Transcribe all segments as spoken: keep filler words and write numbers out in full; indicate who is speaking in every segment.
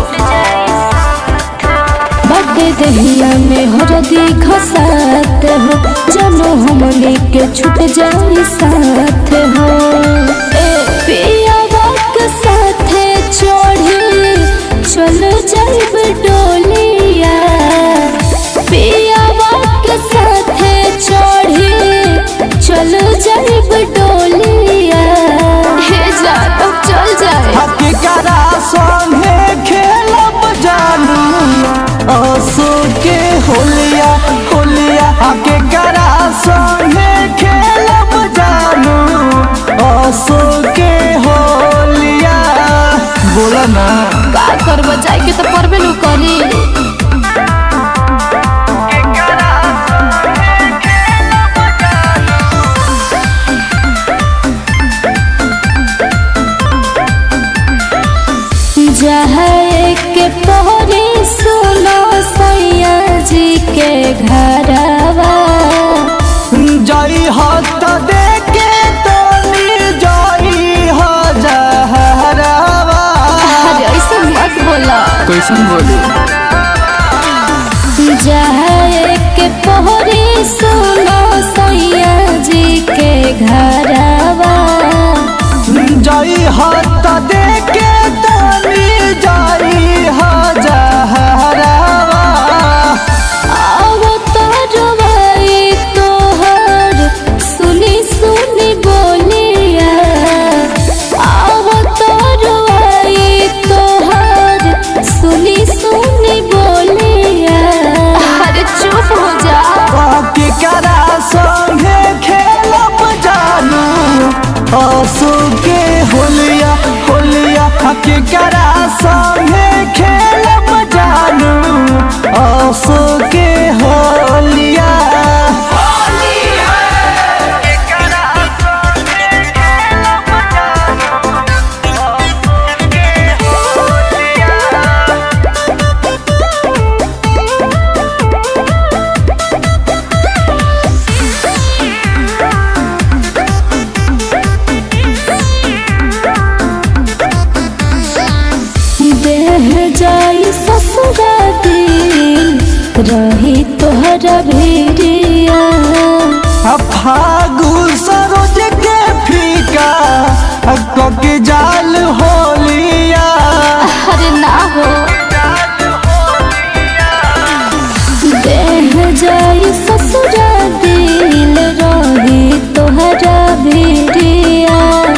Speaker 1: बाटे दहिया में हरदी खसात हो, जनो हमने के छूट जाई साथ हो। ए पियावा के साथे चढ़ी चल जाइब डोलिया, पियावा के साथे चढ़ी चल जाइब डोलिया। हे जा तो चल जाए
Speaker 2: हकीकरा संगे खेलब जानू आंसू के होलिया होलिया। हकीकरा संगे खेलब जानू आंसू के होलिया। बोला ना
Speaker 1: का करब जाए के तो परबे न करी। जहाँ के पोहरी सुनो सैया जी के घरवा,
Speaker 2: जाई हाथ दे के तोनी जाई हो जहरवा।
Speaker 1: अरे ऐसा मत बोला।
Speaker 2: कैसन बोली?
Speaker 1: जहाँ के पोहरी सुनो सैया जी के घरवा,
Speaker 2: जाई हाथ दे के तोनी जाई हो जहरवा।
Speaker 1: आओ तारवाई तोहर सुनी सुनी बोलिया, आओ तारवाई तोहर सुनी सुनी बोलिया। अरे चुप हो जा।
Speaker 2: हकीकरा संगे खेलब जानू आंसू के होलिया होलिया। हकीकरा संगे खेलब जानू आंसू के होलिया।
Speaker 1: जाई ससुरा दिल रही तोहरा भेड़िया।
Speaker 2: फागु सरोज के फीका के जाल होलिया।
Speaker 1: अरे ना हो देह जाई ससुरा दिल रही तोहरा भेड़िया।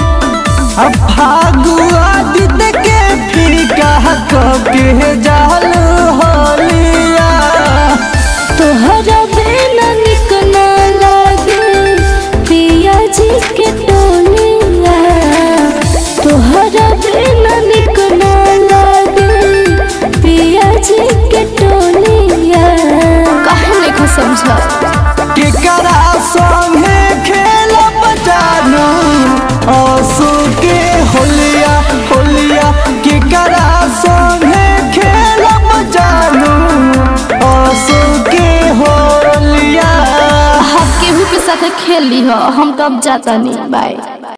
Speaker 2: फागु आदित्य के फीका के जाल होलिया।
Speaker 1: तोहरा बिना निक ना लागे पिया जी के टोलिया, तोहरा बिना निक ना लागे पिया जी के टोलिया। काहे नहीं समझा?
Speaker 2: केकरा संगे खेलब जानू आंसू के होलिया होलिया। केकरा संगे खेलब जानू आंसू के होलिया।
Speaker 1: हम केहू के साथ खेल ली हो, हम कब जाता नहीं। बाय।